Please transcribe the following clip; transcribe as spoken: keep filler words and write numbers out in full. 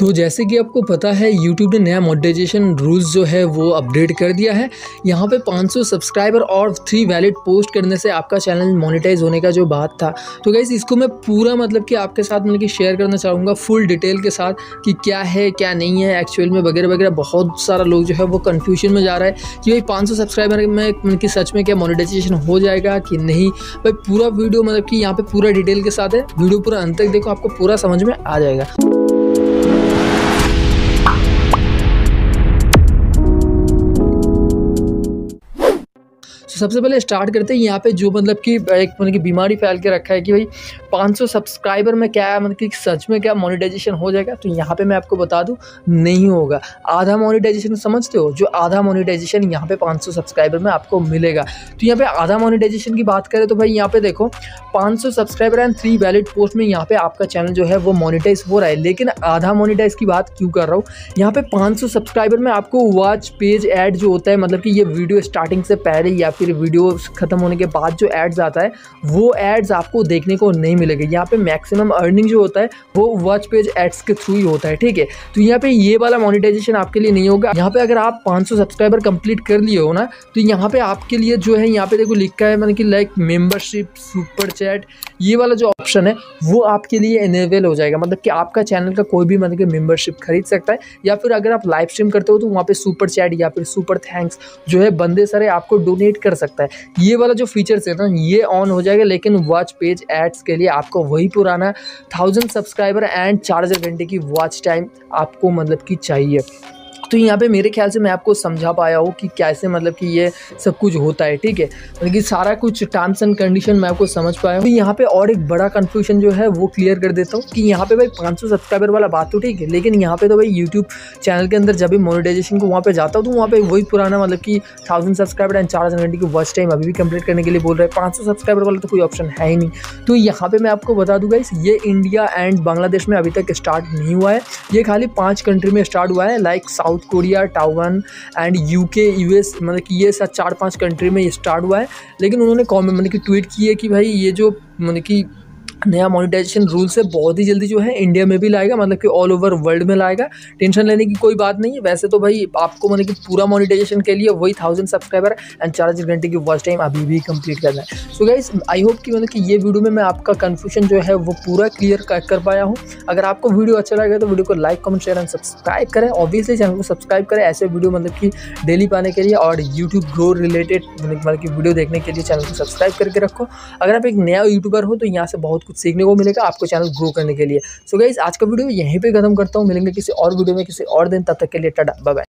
तो जैसे कि आपको पता है यूट्यूब ने नया मोनेटाइजेशन रूल्स जो है वो अपडेट कर दिया है। यहाँ पे पाँच सौ सब्सक्राइबर और थ्री वैलिड पोस्ट करने से आपका चैनल मोनेटाइज होने का जो बात था, तो गाइस इसको मैं पूरा मतलब कि आपके साथ मतलब कि शेयर करना चाहूँगा फुल डिटेल के साथ कि क्या है क्या नहीं है एक्चुअल में वगैरह वगैरह। बहुत सारा लोग जो है वो कन्फ्यूजन में जा रहा है कि भाई पाँच सौ सब्सक्राइबर में मतलब कि सच में क्या मोनेटाइजेशन हो जाएगा कि नहीं। भाई पूरा वीडियो मतलब कि यहाँ पे पूरा डिटेल के साथ है, वीडियो पूरा अंत तक देखो, आपको पूरा समझ में आ जाएगा। तो सबसे पहले स्टार्ट करते हैं यहाँ पे जो मतलब कि एक मतलब कि बीमारी फैल के रखा है कि भाई पाँच सौ सब्सक्राइबर में क्या मतलब कि सच में क्या मोनेटाइजेशन हो जाएगा। तो यहाँ पे मैं आपको बता दूँ नहीं होगा। आधा मोनेटाइजेशन समझते हो, जो आधा मोनेटाइजेशन यहाँ पे पाँच सौ सब्सक्राइबर में आपको मिलेगा। तो यहाँ पे आधा मोनेटाइजेशन की बात करें तो भाई यहाँ पे देखो पाँच सौ subscriber and three valid post में यहाँ पे आपका चैनल जो है वो मोनेटाइज हो रहा है। लेकिन आधा मोनेटाइज की बात क्यों कर रहा हूँ, यहाँ पे पाँच सौ सब्सक्राइबर में आपको वॉच पेज ऐड जो होता है मतलब कि ये वीडियो स्टार्टिंग से पहले या फिर वीडियो खत्म होने के बाद जो एड्स आता है वो एड्स आपको देखने को नहीं मिलेगा। यहाँ पे मैक्सिमम अर्निंग जो होता है वो वॉच पेज एड्स के थ्रू ही होता है, ठीक है। तो यहाँ पे ये वाला मोनेटाइजेशन आपके लिए नहीं होगा। यहाँ पे अगर आप पाँच सौ सब्सक्राइबर कंप्लीट कर लिए हो ना, तो यहाँ पे आपके लिए जो है यहाँ पे देखो लिखा है मतलब कि लाइक मेंबरशिप सुपर चैट, ये वाला जो ऑप्शन है वो आपके लिए इनेबल हो जाएगा। मतलब कि आपका चैनल का कोई भी मतलब कि मेंबरशिप खरीद सकता है, या फिर अगर आप लाइव स्ट्रीम करते हो तो वहाँ पे सुपर चैट या फिर सुपर थैंक्स जो है बंदे सारे आपको डोनेट कर सकता है। ये वाला जो फीचर्स है ना ये ऑन हो जाएगा। लेकिन वॉच पेज एड्स के लिए आपको वही पुराना थाउजेंड सब्सक्राइबर एंड चार हज़ार घंटे की वॉच टाइम आपको मतलब कि चाहिए। तो यहाँ पे मेरे ख्याल से मैं आपको समझा पाया हूँ कि कैसे मतलब कि ये सब कुछ होता है, ठीक है। मतलब कि सारा कुछ टर्म्स एंड कंडीशन मैं आपको समझ पाया हूँ। तो यहाँ पे और एक बड़ा कंफ्यूजन जो है वो क्लियर कर देता हूँ कि यहाँ पे भाई पाँच सौ सब्सक्राइबर वाला बात तो ठीक है, लेकिन यहाँ पे तो भाई यूट्यूब चैनल के अंदर जब भी मोनेटाइजेशन को वहाँ पे जाता हूँ तो वहाँ पे वही पुराना मतलब कि थाउजेंड सब्सक्राइबर एंड चार हज़ार घंटे की वॉच टाइम अभी भी कंप्लीट करने के लिए बोल रहे हैं। पाँच सौ सब्सक्राइबर वाला तो कोई ऑप्शन है ही नहीं। तो यहाँ पे मैं आपको बता दूंगा ये इंडिया एंड बांग्लादेश में अभी तक स्टार्ट नहीं हुआ है, ये खाली पाँच कंट्री में स्टार्ट हुआ है like South Korea, Taiwan and UK, US, मतलब कि ये सब चार पांच कंट्री में ये स्टार्ट हुआ है। लेकिन उन्होंने कॉमेंट मतलब कि ट्वीट की है कि भाई ये जो मतलब कि नया मोनेटाइजेशन रूल से बहुत ही जल्दी जो है इंडिया में भी लाएगा, मतलब कि ऑल ओवर वर्ल्ड में लाएगा। टेंशन लेने की कोई बात नहीं है। वैसे तो भाई आपको मतलब कि पूरा मोनेटाइजेशन के लिए वही थाउजेंड सब्सक्राइबर एंड चार हज़ार घंटे की वॉच टाइम अभी भी कंप्लीट करना है। सो गाइस आई होप कि मतलब कि ये वीडियो में मैं आपका कन्फ्यूजन जो है वो पूरा क्लियर कर, कर पाया हूँ। अगर आपको वीडियो अच्छा लगे तो वीडियो को like comment share and subscribe करें। ऑब्वियसली चैनल को सब्सक्राइब करें ऐसे वीडियो मतलब कि डेली पाने के लिए, और यूट्यूब ग्रो रिलेटेड मतलब कि वीडियो देखने के लिए चैनल को सब्सक्राइब करके रखो। अगर आप एक नया यूट्यूबर हो तो यहाँ से बहुत कुछ सीखने को मिलेगा आपको चैनल ग्रो करने के लिए। सो गाइस आज का वीडियो यहीं पे खत्म करता हूँ। मिलेंगे किसी और वीडियो में किसी और दिन, तब तक के लिए टाटा बाय बाय।